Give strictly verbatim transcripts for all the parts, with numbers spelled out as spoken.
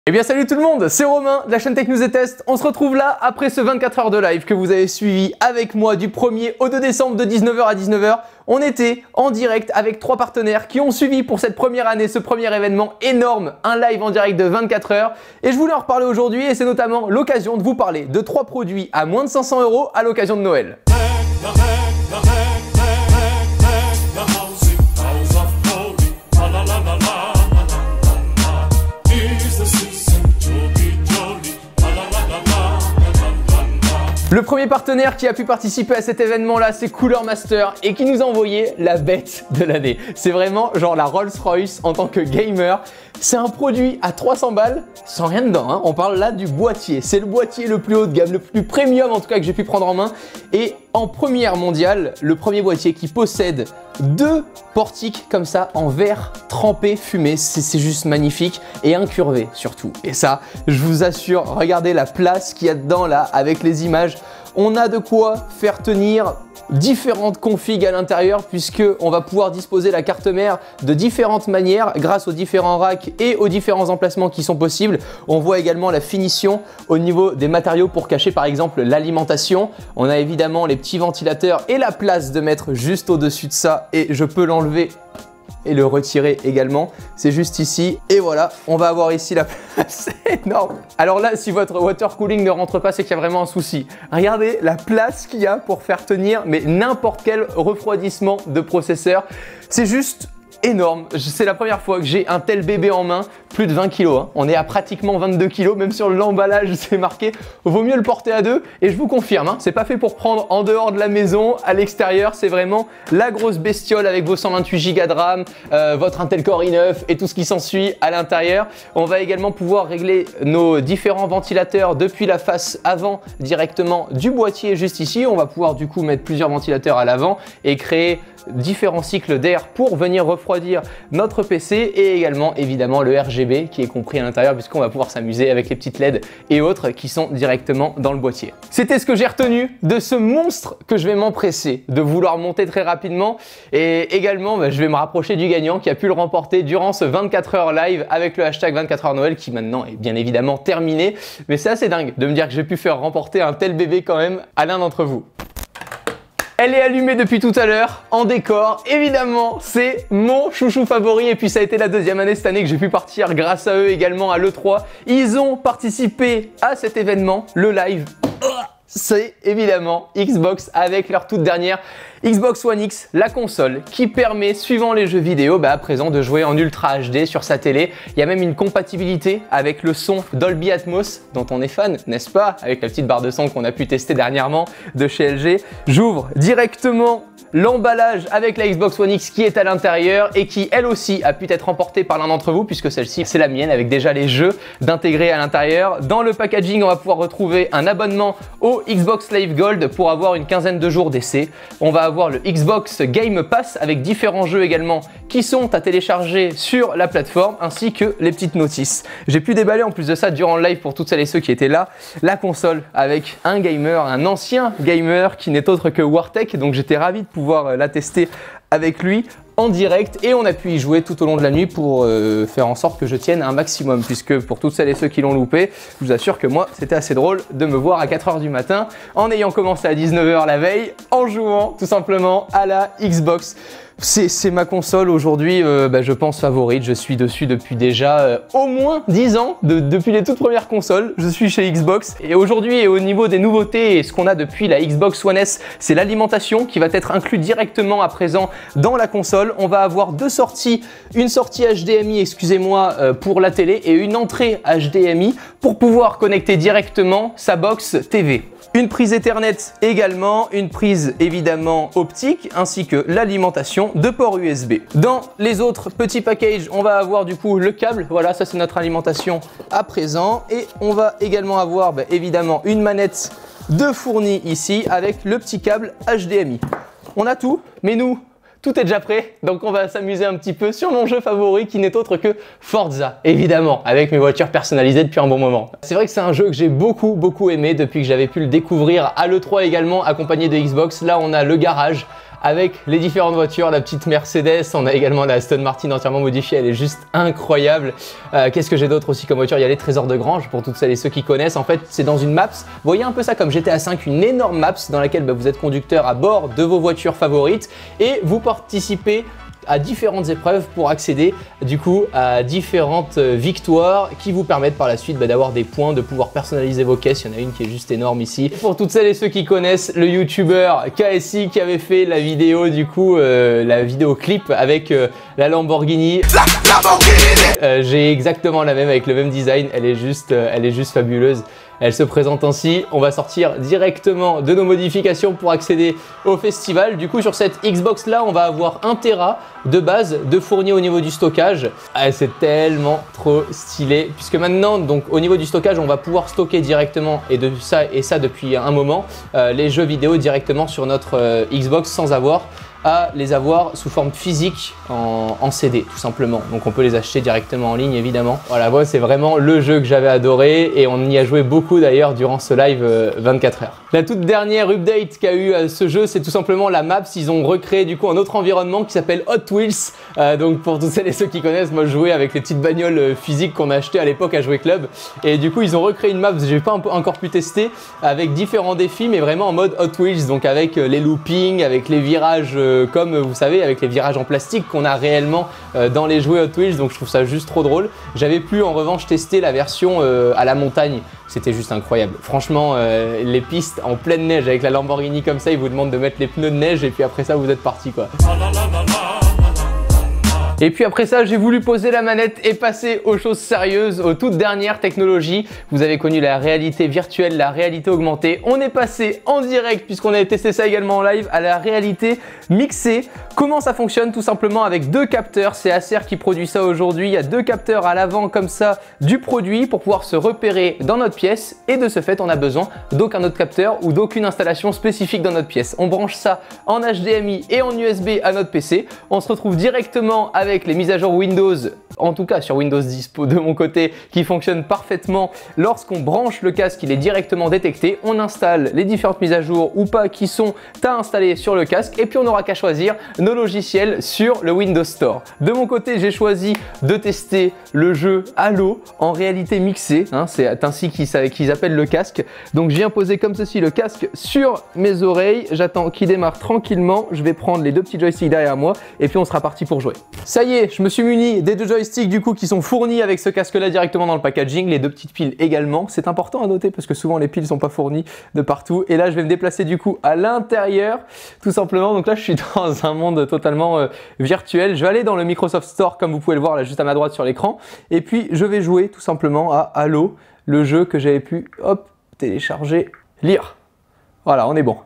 Eh bien salut tout le monde, c'est Romain de la chaîne Tech News et Test. On se retrouve là après ce vingt-quatre heures de live que vous avez suivi avec moi du premier au deux décembre de dix-neuf heures à dix-neuf heures. On était en direct avec trois partenaires qui ont suivi pour cette première année ce premier événement énorme, un live en direct de vingt-quatre heures. Et je voulais en reparler aujourd'hui et c'est notamment l'occasion de vous parler de trois produits à moins de cinq cents euros à l'occasion de Noël. Le premier partenaire qui a pu participer à cet événement-là, c'est Cooler Master et qui nous a envoyé la bête de l'année. C'est vraiment genre la Rolls-Royce en tant que gamer. C'est un produit à trois cents balles, sans rien dedans, hein. On parle là du boîtier. C'est le boîtier le plus haut de gamme, le plus premium en tout cas que j'ai pu prendre en main. Et en première mondiale, le premier boîtier qui possède deux portiques comme ça en verre trempé, fumé. C'est juste magnifique et incurvé surtout. Et ça, je vous assure, regardez la place qu'il y a dedans là avec les images. On a de quoi faire tenir différentes configs à l'intérieur puisque on va pouvoir disposer la carte mère de différentes manières grâce aux différents racks et aux différents emplacements qui sont possibles. On voit également la finition au niveau des matériaux pour cacher par exemple l'alimentation. On a évidemment les petits ventilateurs et la place de mettre juste au-dessus de ça et je peux l'enlever et le retirer également, c'est juste ici et voilà, on va avoir ici la place, c'est énorme. Alors là, si votre water cooling ne rentre pas, c'est qu'il y a vraiment un souci. Regardez la place qu'il y a pour faire tenir mais n'importe quel refroidissement de processeur, c'est juste énorme. C'est la première fois que j'ai un tel bébé en main, plus de vingt kilos, hein. On est à pratiquement vingt-deux kilos, même sur l'emballage c'est marqué, vaut mieux le porter à deux et je vous confirme, hein, c'est pas fait pour prendre en dehors de la maison, à l'extérieur, c'est vraiment la grosse bestiole avec vos cent vingt-huit giga de RAM, euh, votre Intel Core i neuf et tout ce qui s'ensuit à l'intérieur. On va également pouvoir régler nos différents ventilateurs depuis la face avant directement du boîtier juste ici. On va pouvoir du coup mettre plusieurs ventilateurs à l'avant et créer différents cycles d'air pour venir refroidir notre P C et également évidemment le R G B qui est compris à l'intérieur puisqu'on va pouvoir s'amuser avec les petites L E D et autres qui sont directement dans le boîtier. C'était ce que j'ai retenu de ce monstre que je vais m'empresser de vouloir monter très rapidement et également bah, je vais me rapprocher du gagnant qui a pu le remporter durant ce vingt-quatre heures live avec le hashtag vingt-quatre heures Noël qui maintenant est bien évidemment terminé, mais c'est assez dingue de me dire que j'ai pu faire remporter un tel bébé quand même à l'un d'entre vous. Elle est allumée depuis tout à l'heure, en décor. Évidemment, c'est mon chouchou favori. Et puis, ça a été la deuxième année cette année que j'ai pu partir grâce à eux également à l'E trois. Ils ont participé à cet événement, le live. C'est évidemment Xbox avec leur toute dernière Xbox One X, la console qui permet, suivant les jeux vidéo, bah à présent de jouer en Ultra H D sur sa télé. Il y a même une compatibilité avec le son Dolby Atmos dont on est fan, n'est-ce pas? Avec la petite barre de son qu'on a pu tester dernièrement de chez L G. J'ouvre directement l'emballage avec la Xbox One X qui est à l'intérieur et qui elle aussi a pu être remportée par l'un d'entre vous puisque celle-ci c'est la mienne avec déjà les jeux d'intégrer à l'intérieur. Dans le packaging, on va pouvoir retrouver un abonnement au Xbox Live Gold pour avoir une quinzaine de jours d'essai. On va avoir le Xbox Game Pass avec différents jeux également qui sont à télécharger sur la plateforme ainsi que les petites notices. J'ai pu déballer en plus de ça durant le live pour toutes celles et ceux qui étaient là, la console avec un gamer, un ancien gamer qui n'est autre que Wartech, donc j'étais ravi de pouvoir la tester avec lui en direct et on a pu y jouer tout au long de la nuit pour euh, faire en sorte que je tienne un maximum puisque pour toutes celles et ceux qui l'ont loupé, je vous assure que moi c'était assez drôle de me voir à quatre heures du matin en ayant commencé à dix-neuf heures la veille en jouant tout simplement à la Xbox. C'est ma console aujourd'hui, euh, bah, je pense favorite. Je suis dessus depuis déjà euh, au moins dix ans, de, depuis les toutes premières consoles. Je suis chez Xbox. Et aujourd'hui, et au niveau des nouveautés, et ce qu'on a depuis la Xbox One S, c'est l'alimentation qui va être inclus directement à présent dans la console. On va avoir deux sorties, une sortie H D M I, excusez-moi, euh, pour la télé et une entrée H D M I pour pouvoir connecter directement sa box T V. Une prise Ethernet également, une prise évidemment optique ainsi que l'alimentation de port U S B. Dans les autres petits packages, on va avoir du coup le câble, voilà ça c'est notre alimentation à présent et on va également avoir bah, évidemment une manette de fournie ici avec le petit câble H D M I. On a tout, mais nous, tout est déjà prêt, donc on va s'amuser un petit peu sur mon jeu favori qui n'est autre que Forza, évidemment, avec mes voitures personnalisées depuis un bon moment. C'est vrai que c'est un jeu que j'ai beaucoup beaucoup aimé depuis que j'avais pu le découvrir à l'E trois également, accompagné de Xbox. Là on a le garage avec les différentes voitures, la petite Mercedes, on a également la Aston Martin entièrement modifiée, elle est juste incroyable. Euh, Qu'est-ce que j'ai d'autre aussi comme voiture? Il y a les trésors de grange pour toutes celles et ceux qui connaissent. En fait, c'est dans une maps. Vous voyez un peu ça comme G T A cinq, une énorme maps dans laquelle bah, vous êtes conducteur à bord de vos voitures favorites et vous participez à différentes épreuves pour accéder du coup à différentes victoires qui vous permettent par la suite bah, d'avoir des points, de pouvoir personnaliser vos caisses. Il y en a une qui est juste énorme ici. Pour toutes celles et ceux qui connaissent le youtubeur K S I qui avait fait la vidéo du coup, euh, la vidéo clip avec euh, la Lamborghini. Euh, J'ai exactement la même avec le même design. Elle est juste, euh, elle est juste fabuleuse. Elle se présente ainsi. On va sortir directement de nos modifications pour accéder au festival. Du coup, sur cette Xbox là, on va avoir un téra de base de fourni au niveau du stockage. Ah, c'est tellement trop stylé puisque maintenant, donc au niveau du stockage, on va pouvoir stocker directement et de ça et ça depuis un moment euh, les jeux vidéo directement sur notre euh, Xbox sans avoir à les avoir sous forme physique en, en C D tout simplement. Donc on peut les acheter directement en ligne évidemment. Voilà, moi c'est vraiment le jeu que j'avais adoré et on y a joué beaucoup d'ailleurs durant ce live euh, vingt-quatre heures. La toute dernière update qu'a eu euh, ce jeu, c'est tout simplement la map. Ils ont recréé du coup un autre environnement qui s'appelle Hot Wheels. Euh, donc pour tous celles et ceux qui connaissent, moi je jouais avec les petites bagnoles euh, physiques qu'on a achetées à l'époque à Jouer Club. Et du coup ils ont recréé une map, j'ai pas encore pu tester, avec différents défis mais vraiment en mode Hot Wheels. Donc avec euh, les loopings, avec les virages euh, comme vous savez avec les virages en plastique qu'on a réellement euh, dans les jouets Hot Wheels, donc je trouve ça juste trop drôle. J'avais pu en revanche tester la version euh, à la montagne, c'était juste incroyable. Franchement, euh, les pistes en pleine neige avec la Lamborghini comme ça, ils vous demandent de mettre les pneus de neige et puis après ça vous êtes parti quoi. Et puis après ça, j'ai voulu poser la manette et passer aux choses sérieuses, aux toutes dernières technologies. Vous avez connu la réalité virtuelle, la réalité augmentée. On est passé en direct, puisqu'on avait testé ça également en live, à la réalité mixée. Comment ça fonctionne? Tout simplement avec deux capteurs. C'est Acer qui produit ça aujourd'hui. Il y a deux capteurs à l'avant comme ça du produit pour pouvoir se repérer dans notre pièce. Et de ce fait, on a besoin d'aucun autre capteur ou d'aucune installation spécifique dans notre pièce. On branche ça en H D M I et en U S B à notre P C. On se retrouve directement avec Avec les mises à jour Windows, en tout cas sur Windows dix de mon côté, qui fonctionne parfaitement. Lorsqu'on branche le casque, il est directement détecté. On installe les différentes mises à jour ou pas qui sont à installer sur le casque et puis on n'aura qu'à choisir nos logiciels sur le Windows Store. De mon côté, j'ai choisi de tester le jeu Halo en réalité mixée. Hein, c'est ainsi qu'ils appellent le casque. Donc je viens poser comme ceci le casque sur mes oreilles. J'attends qu'il démarre tranquillement. Je vais prendre les deux petits joysticks derrière moi et puis on sera parti pour jouer. Ça y est, je me suis muni des deux joysticks du coup qui sont fournis avec ce casque là directement dans le packaging, les deux petites piles également. C'est important à noter parce que souvent les piles sont pas fournies de partout. Et là je vais me déplacer du coup à l'intérieur tout simplement. Donc là je suis dans un monde totalement euh, virtuel. Je vais aller dans le Microsoft Store comme vous pouvez le voir là juste à ma droite sur l'écran. Et puis je vais jouer tout simplement à Halo, le jeu que j'avais pu hop télécharger, lire. Voilà, on est bon.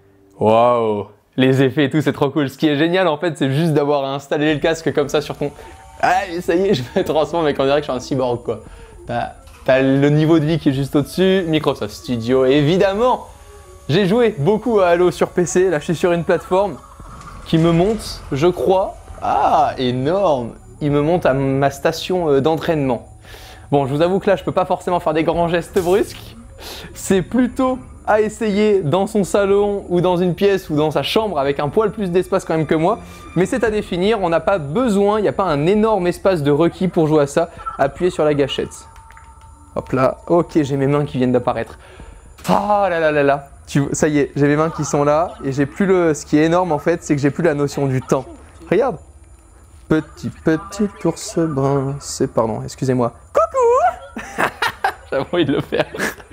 Waouh! Les effets et tout, c'est trop cool. Ce qui est génial en fait, c'est juste d'avoir installé le casque comme ça sur ton... Ah, ça y est, je me transforme, mec, on dirait que je suis un cyborg quoi. T'as t'as le niveau de vie qui est juste au-dessus, Microsoft Studio, évidemment. J'ai joué beaucoup à Halo sur P C, là je suis sur une plateforme qui me monte, je crois... Ah, énorme! Il me monte à ma station d'entraînement. Bon, je vous avoue que là, je peux pas forcément faire des grands gestes brusques. C'est plutôt... à essayer dans son salon ou dans une pièce ou dans sa chambre avec un poil plus d'espace quand même que moi, mais c'est à définir, on n'a pas besoin, il n'y a pas un énorme espace de requis pour jouer à ça. Appuyez sur la gâchette. Hop là, ok, j'ai mes mains qui viennent d'apparaître. Ah là là là là, tu, ça y est, j'ai mes mains qui sont là et j'ai plus le... Ce qui est énorme en fait, c'est que j'ai plus la notion du temps. Regarde. Petit petit ours brun, c'est... Pardon, excusez-moi. Coucou. J'avais envie de le faire.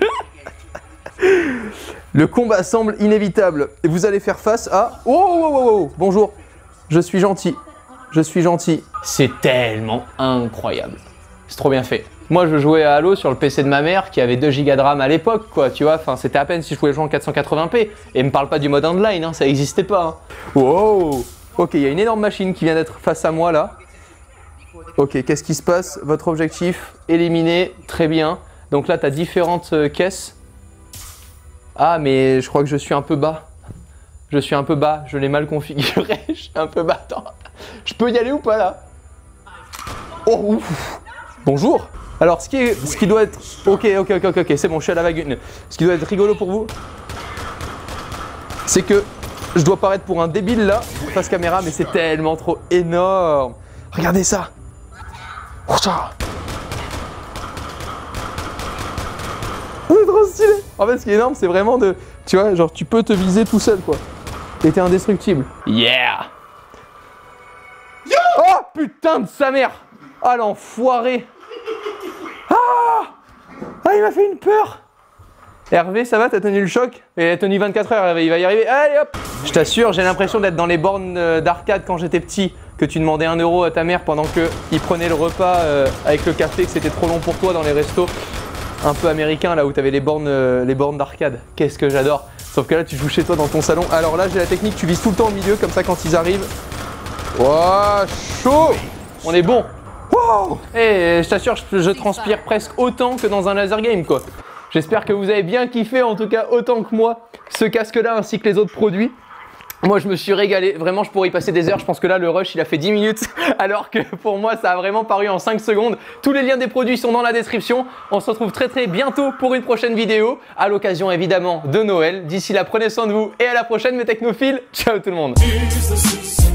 Le combat semble inévitable et vous allez faire face à... Oh, oh, oh, oh, oh. Bonjour, je suis gentil, je suis gentil. C'est tellement incroyable, c'est trop bien fait. Moi je jouais à Halo sur le P C de ma mère qui avait deux gigas de RAM à l'époque quoi, tu vois, enfin c'était à peine si je pouvais jouer en quatre cent quatre-vingts p. Et me parle pas du mode online, hein, ça n'existait pas. Hein. Wow. Ok, il y a une énorme machine qui vient d'être face à moi là. Ok, qu'est-ce qui se passe? Votre objectif, éliminer, très bien. Donc là tu as différentes euh, caisses. Ah mais je crois que je suis un peu bas. Je suis un peu bas, je l'ai mal configuré, je suis un peu bas. Attends, je peux y aller ou pas là? Oh ouf. Bonjour. Alors ce qui, est, ce qui doit être... Ok, ok, ok, ok, ok, c'est bon, je suis à la vague une. Ce qui doit être rigolo pour vous, c'est que Je dois paraître pour un débile là, face caméra, mais c'est tellement trop énorme. Regardez ça. C'est trop stylé. En fait, ce qui est énorme, c'est vraiment de... Tu vois, genre, tu peux te viser tout seul, quoi. Et t'es indestructible. Yeah. Oh, putain de sa mère. Ah, l'enfoiré. Ah. Ah, il m'a fait une peur. Hervé, ça va? T'as tenu le choc? Et t'as tenu vingt-quatre heures, Hervé, il va y arriver. Allez, hop. Je t'assure, j'ai l'impression d'être dans les bornes d'arcade quand j'étais petit, que tu demandais un euro à ta mère pendant qu'il prenait le repas euh, avec le café, que c'était trop long pour toi dans les restos un peu américains, là où t'avais les bornes, euh, les bornes d'arcade. Qu'est-ce que j'adore. Sauf que là, tu joues chez toi dans ton salon. Alors là, j'ai la technique, tu vises tout le temps au milieu, comme ça, quand ils arrivent. Wouah, chaud. On est bon. Wow. Et je t'assure, je, je transpire presque autant que dans un laser game, quoi. J'espère que vous avez bien kiffé, en tout cas autant que moi, ce casque-là ainsi que les autres produits. Moi, je me suis régalé. Vraiment, je pourrais y passer des heures. Je pense que là, le rush, il a fait dix minutes. Alors que pour moi, ça a vraiment paru en cinq secondes. Tous les liens des produits sont dans la description. On se retrouve très très bientôt pour une prochaine vidéo. À l'occasion, évidemment, de Noël. D'ici là, prenez soin de vous. Et à la prochaine, mes technophiles. Ciao tout le monde.